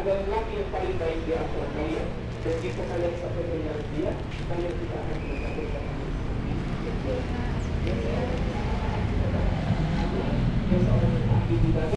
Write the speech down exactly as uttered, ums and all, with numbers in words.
adalah laki yang paling baik di antara kalian, dan jika kalian sampai dengan dia, kalian tidak akan mendapatkan seorang ahli ibadah